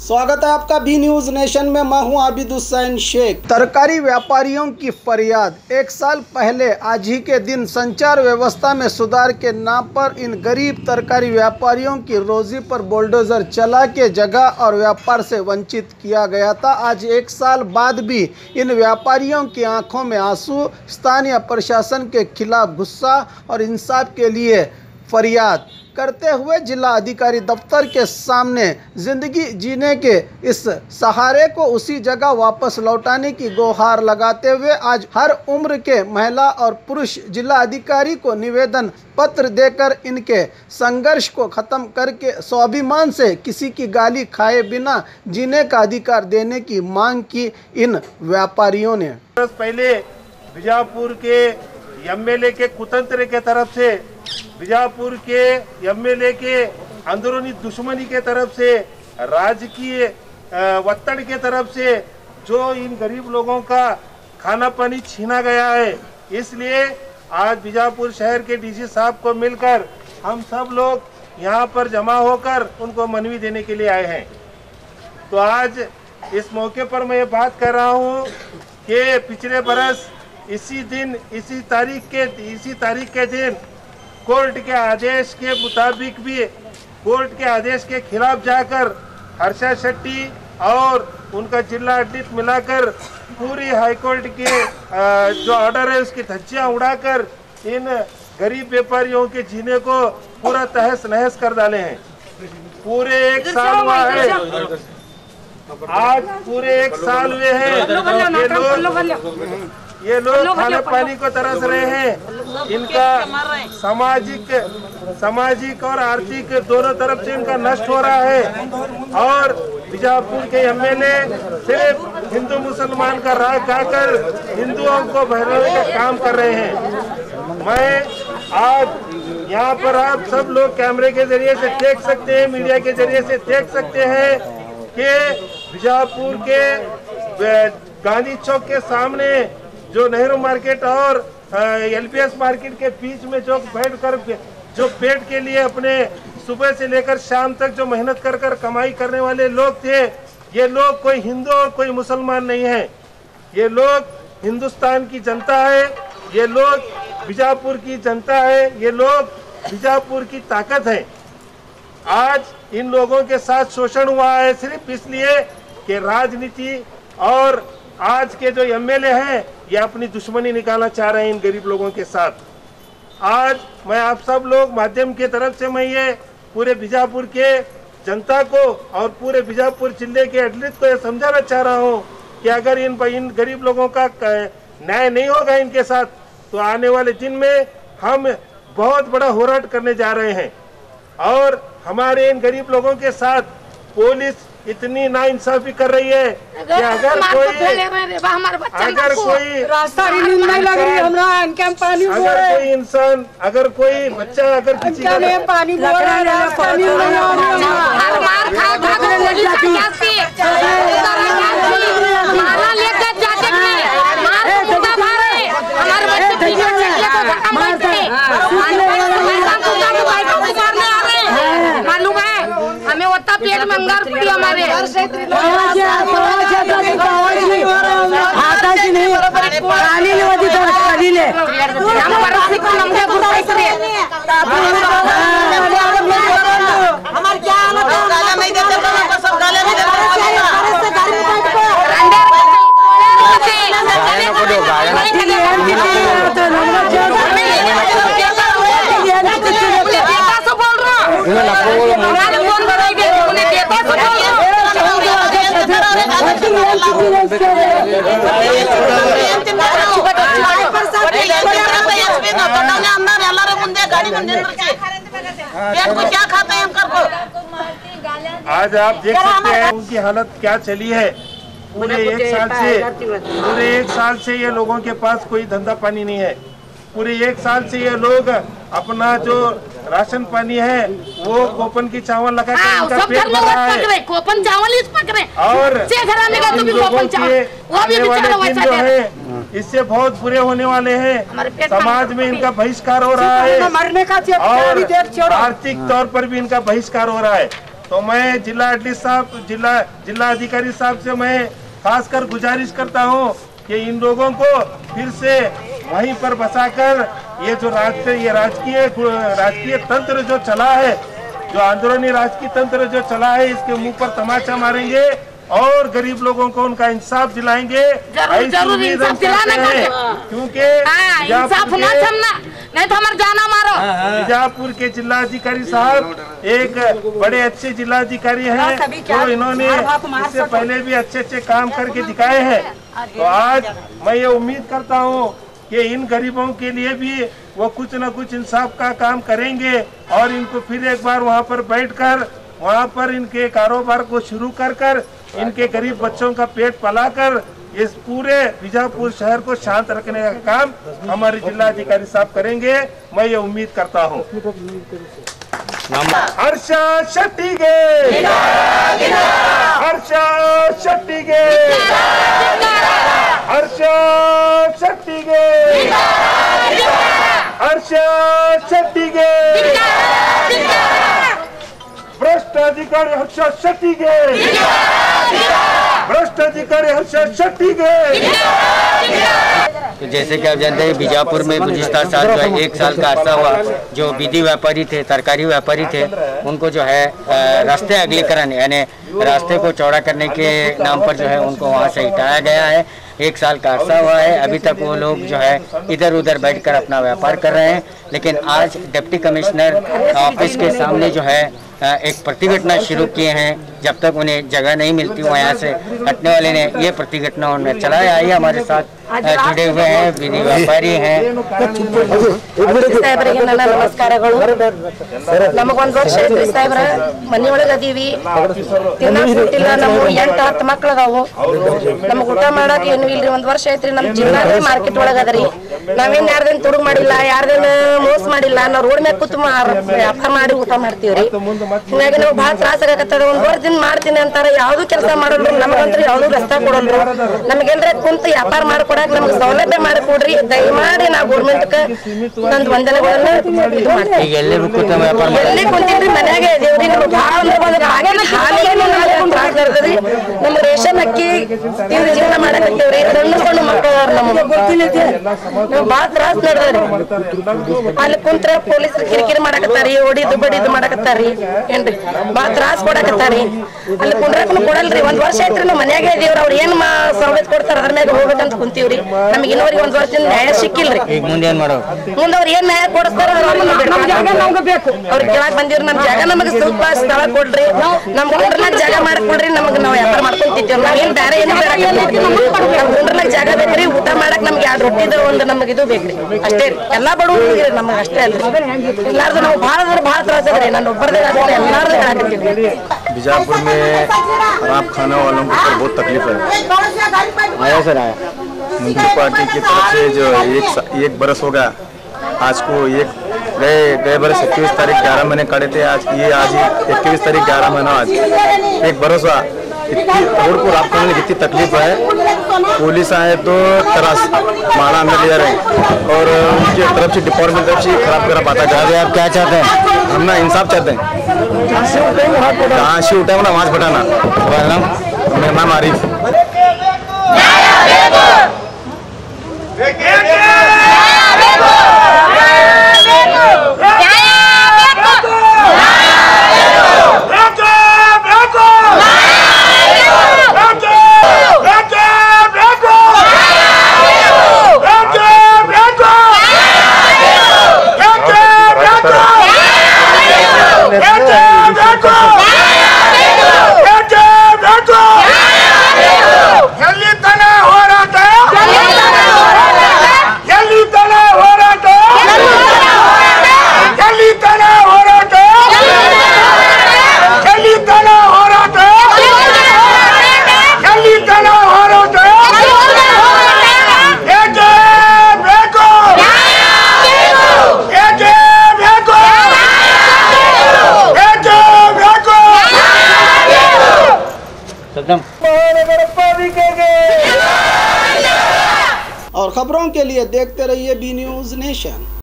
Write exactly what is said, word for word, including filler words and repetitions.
स्वागत है आपका बी न्यूज नेशन में। मैं हूं आबिद हुसैन शेख। तरकारी व्यापारियों की फरियाद। एक साल पहले आज ही के दिन संचार व्यवस्था में सुधार के नाम पर इन गरीब तरकारी व्यापारियों की रोजी पर बुलडोजर चला के जगह और व्यापार से वंचित किया गया था। आज एक साल बाद भी इन व्यापारियों की आंखों में आंसू। स्थानीय प्रशासन के खिलाफ गुस्सा और इंसाफ के लिए फरियाद करते हुए जिला अधिकारी दफ्तर के सामने जिंदगी जीने के इस सहारे को उसी जगह वापस लौटाने की गुहार लगाते हुए आज हर उम्र के महिला और पुरुष जिला अधिकारी को निवेदन पत्र देकर इनके संघर्ष को खत्म करके स्वाभिमान से किसी की गाली खाए बिना जीने का अधिकार देने की मांग की इन व्यापारियों ने। पहले बीजापुर के एमएलए के कुतंत्र के तरफ से, बीजापुर के एमएलए के अंदरूनी दुश्मनी के तरफ से, राजकीय वत्तड़ के तरफ से जो इन गरीब लोगों का खाना पानी छीना गया है, इसलिए आज बीजापुर शहर के डीसी साहब को मिलकर हम सब लोग यहाँ पर जमा होकर उनको मनवी देने के लिए आए हैं। तो आज इस मौके पर मैं ये बात कर रहा हूँ कि पिछले बरस इसी दिन इसी तारीख के इसी तारीख के दिन कोर्ट के आदेश के मुताबिक भी कोर्ट के आदेश के खिलाफ जाकर हर्षा शेट्टी और उनका जिला अध्यक्ष मिलाकर पूरी हाईकोर्ट के जो ऑर्डर है उसकी धज्जियां उड़ाकर इन गरीब व्यापारियों के जीने को पूरा तहस नहस कर डाले हैं। पूरे एक साल हुआ है, आज पूरे एक साल हुए हैं ये लोग ये लोग खाने पानी को तरस रहे हैं। इनका सामाजिक सामाजिक और आर्थिक दोनों तरफ से इनका नष्ट हो रहा है और बीजापुर के एमएलए सिर्फ हिंदू मुसलमान का राग गाकर हिंदुओं को बहलाने का काम कर रहे हैं। मैं आज यहाँ पर आप सब लोग कैमरे के जरिए से देख सकते हैं, मीडिया के जरिए से देख सकते हैं कि बीजापुर के गांधी चौक के सामने जो नेहरू मार्केट और एलपीएस मार्केट के बीच में जो बैठकर जो पेट के लिए अपने सुबह से लेकर शाम तक जो मेहनत कर कर कमाई करने वाले लोग थे, ये लोग कोई हिंदू और कोई मुसलमान नहीं है। ये लोग हिंदुस्तान की जनता है, ये लोग बीजापुर की जनता है, ये लोग बीजापुर की ताकत है। आज इन लोगों के साथ शोषण हुआ है सिर्फ इसलिए कि राजनीति और आज के जो एमएलए हैं ये अपनी दुश्मनी निकालना चाह रहे हैं इन गरीब लोगों के साथ। आज मैं आप सब लोग माध्यम के तरफ से मैं ये पूरे बीजापुर के जनता को और पूरे बीजापुर जिले के एडलिट को ये समझाना चाह रहा हूँ कि अगर इन इन गरीब लोगों का न्याय नहीं होगा इनके साथ, तो आने वाले दिन में हम बहुत बड़ा होराट करने जा रहे हैं। और हमारे इन गरीब लोगों के साथ पुलिस इतनी नाइंसाफी कर रही है कि अगर कोई अगर कोई रास्ता नहीं लग रही हमरा पानी अगर कोई इंसान अगर कोई बच्चा अगर किसी का पानी पानी हमें होता पेट में अंगार पड़ी हमारे आता जी नहीं पानी ले वजी तो पानी ले हम बरस को लंबे बुराई करे हमार क्या हालत है? गाला नहीं देते तो सब गाले नहीं देते क्या खाते हैं हम। आज आप देख सकते हैं उनकी हालत क्या चली है। पूरे एक साल से पूरे एक साल से ये लोगों के पास कोई धंधा पानी नहीं है। पूरे एक साल से ये लोग अपना जो राशन पानी है वो कोपन की चावल लगा कर इनका पेट भर रहा है। कोपन चावल इस पक रहे और तो भी कोपन चावल वो भी दिन जो है इससे बहुत बुरे होने वाले हैं। समाज में इनका बहिष्कार हो रहा है और आर्थिक तौर पर भी इनका बहिष्कार हो रहा है। तो मैं जिला एडलिट साहब जिला जिला अधिकारी साहब से मैं खासकर गुजारिश करता हूँ कि इन लोगों को फिर से वहीं पर बसाकर ये जो राजकीय ये राजकीय राजकीय तंत्र जो चला है, जो आंदोलनी राजकीय तंत्र जो चला है, इसके मुंह पर तमाचा मारेंगे और गरीब लोगों को उनका इंसाफ दिलाएंगे। जरूर जरूर इंसाफ दिलाना है, क्योंकि इंसाफ ना छमना नहीं तो हमारे जाना मारो। बीजापुर के जिलाधिकारी साहब एक बड़े अच्छे जिलाधिकारी हैं, तो इन्होंने इससे पहले भी अच्छे अच्छे काम करके दिखाए हैं। तो आज मैं ये उम्मीद करता हूँ कि इन गरीबों के लिए भी वो कुछ न कुछ इंसाफ का काम करेंगे और इनको फिर एक बार वहाँ पर बैठकर वहाँ पर इनके कारोबार को शुरू कर कर इनके गरीब बच्चों का पेट पलाकर इस पूरे बीजापुर शहर को शांत रखने का काम हमारे जिला अधिकारी साहब करेंगे, मैं ये उम्मीद करता हूँ। हर्षा शेट्टी के हर्षा शेट्टी के हर्षा शेट्टी के हर्षा शेट्टी के भ्रष्ट अधिकारी हर्षा शेट्टी के भ्रष्ट अधिकारी हर्षा शेट्टी के। तो जैसे कि आप जानते हैं बीजापुर में गुज़िश्ता साल जो है एक साल का अरसा हुआ, जो विधि व्यापारी थे, तरकारी व्यापारी थे, उनको जो है रास्ते अगलीकरण यानी रास्ते को चौड़ा करने के नाम पर जो है उनको वहाँ से हटाया गया है। एक साल का अरसा हुआ है, अभी तक वो लोग जो है इधर उधर बैठकर अपना व्यापार कर रहे हैं। लेकिन आज डिप्टी कमिश्नर ऑफिस के सामने जो है एक प्रतिघटना शुरू किए हैं। जब तक उन्हें जगह नहीं मिलती वो यहाँ से हटने वाले ने ये प्रतिघटना उन्हें चलाया। आइए हमारे साथ जुड़े हुए हैं विधि व्यापारी हैं। ನಮಸ್ಕಾರಗಳು ನಮಗೊಂದು ವರ್ಷ ಐತ್ರಿ ಸಾಹೇಬ್ರ ಮನಿ ಒಳಗ ಅದೀವಿ, ತಿನ್ನಕ್ ಬಿಟ್ಟಿಲ್ಲ, ನಮ್ಮ ಎಂಟು ಹತ್ತು ಮಕ್ಳು ಅದಾವು, ನಮಗ್ ಊಟ ಮಾಡಕ್ ಏನು ಇಲ್ರಿ, ಒಂದ್ ವರ್ಷ ಐತ್ರಿ ನಮ್ ಜಿಲ್ಲಾ ಮಾರ್ಕೆಟ್ ಒಳಗ ಅದರಿ, ನಾವೇನ್ ಯಾರ್ದೇನ್ ತುಡುಗ್ ಮಾಡಿಲ್ಲ, ಯಾರ್ದೇನ್ ಮೋಸ ಮಾಡಿಲ್ಲ, ನಾವ್ ರೋಡ್ ಮ್ಯಾಗ ಕೂತು ವ್ಯಾಪಾರ ಮಾಡಿ ಊಟ ಮಾಡ್ತೀವ್ರಿ। ಹಿಂಗಾಗಿ ನಾವು ಬಹಳ ತ್ರಾಸ ಆಗತ್ತದ, ಒಂದ್ ವರ್ಷ ಮಾಡ್ತೀನಿ ಅಂತಾರ, ಯಾವ್ದು ಕೆಲಸ ಮಾಡಲ್ರು, ನಮಗಂತ್ರ ಯಾವ್ದು ರಸ್ತೆ ಕೊಡಲ್ರು, ನಮಗೇನ್ರ ಕುಂತ ವ್ಯಾಪಾರ ಮಾಡ್ಕೊಡಕ್ ನಮ್ಗೆ ಸೌಲಭ್ಯ ಮಾಡಿಕೊಡ್ರಿ, ದಯಮಾಡಿ ನಾವು ಗೌರ್ಮೆಂಟ್ ನಂದು ವಂದನೆಗಳನ್ನ ಇದು ಮಾಡ್ತೀವಿ। ಎಲ್ಲಿ ಕುಂತಿದ್ರಿ ಮನ್ಯಾಗ ದೇವ್ರಿ, ನಮ್ಗೆ ಭಾಳ ಅಂದ್ರೆ ಒಂದು ಹಾಗೆ ಹಾಲಿಗೆ ತ್ರಾಸ ಇರ್ತದ್ರಿ, ನಮ್ ರೇಷನ್ ಅಕ್ಕಿ ತಿಂದು ಜೀವನ ಮಾಡಕತ್ತೇವ್ರಿ, ಸಣ್ಣ ಮಕ್ಕಳು ನಮ್ಗೆ ನಾವ್ ಭಾಳ ತ್ರಾಸ ನಡೆದ್ರಿ। ಅಲ್ಲಿ ಕುಂತ್ರ ಪೊಲೀಸರು ಕಿರಿಕಿರಿ ಮಾಡಕತ್ತಾರಿ, ಹೊಡಿದು ಬಡಿದು ಮಾಡಕತ್ತಾರಿ, ಏನ್ರಿ ಭಾಳ ತ್ರಾಸ ಕೊಡಕತ್ತಾರಿ, ಅಲ್ಲಿ ಕುಂಡ್ರಕ್ಕೂ ಕೊಡಲ್ರಿ। ಒಂದ್ ವರ್ಷ ಐತ್ರಿ ನಾವ್ ಮನ್ಯಾಗ ಇದೀವ್ರಿ, ಅವ್ರ ಏನ್ ಸವಲತ್ತು ಕೊಡ್ತಾರ ಅದ್ರ ಮ್ಯಾಗ ಹೋಗ್ಬೇಕಂತ ಕುಂತೀವ್ರಿ, ನಮ್ಗೆ ಇನ್ನೋರಿಗೆ ಒಂದ್ ವರ್ಷದಿಂದ ನ್ಯಾಯ ಸಿಕ್ಕಿಲ್ರಿ। ಮುಂದೆ ಅವ್ರ ಏನ್ ನ್ಯಾಯ ಕೊಡಿಸ್ತಾರ ಅವ್ರ ಕೇಳಾಕ್ ಬಂದಿವ್ರಿ, ನಮ್ ಜಾಗ ನಮಗ್ ಸ್ವಲ್ಪ ಸ್ಥಳ ಕೊಡ್ರಿ, ನಮ್ ಗುಂಡ್ರನಾಗ ಜಾಗ ಮಾಡ್ಕೊಡ್ರಿ, ನಮಗ್ ನಾವ್ ವ್ಯಾಪಾರ ಮಾಡ್ಕೊಂತಿದ್ದೇವ್, ನಾವೇನ್ ಬೇರೆ ಏನು ಗುಂಡ್ರನಾಗ ಜಾಗ ಬೇಕ್ರಿ, ಊಟ ಮಾಡಕ್ ನಮ್ಗೆ ಎರಡು ರೊಟ್ಟಿದ ಒಂದು ನಮಗ್ ಇದು ಬೇಕ್ರಿ, ಅಷ್ಟೇ ರೀ। ಎಲ್ಲಾ ಬಡವ್ರಿಗೆ ನಮಗ್ ಅಷ್ಟೇ ಅಲ್ರಿ, ಎಲ್ಲಾರ್ದು ನಾವು ಭಾಳ ಅಂದ್ರೆ ಭಾಳ ತ್ರಾಸ ಅದ್ರಿ, ನಾನು ಒಬ್ಬರದೇ ಎಲ್ಲಾರ್ದು ಹೇಳಾಕತ್ತೀವಿ। बीजापुर में खराब खाना वालों को बहुत तकलीफ है। आया सर आया म्यूनसिपालिटी की तरफ से जो एक एक बरस होगा आज को, एक गए गए बरस इक्कीस तारीख ग्यारह महीने काटे थे, आज ये आज ही इक्कीस तारीख ग्यारह महीना आज एक बरस हुआ। इतनी रोड को रात करने की कितनी तकलीफ है, पुलिस आए तो तरास माला अंदर ले जा रहे हैं और उनकी तरफ से डिपार्टमेंट तरफ से खराब करा पाता है। आप क्या चाहते हैं? हम ना इंसाफ चाहते हैं, जहाँ से उठा ना वहाँ से फटाना। मेरा नाम आरिफ। और खबरों के लिए देखते रहिए बी न्यूज नेशन।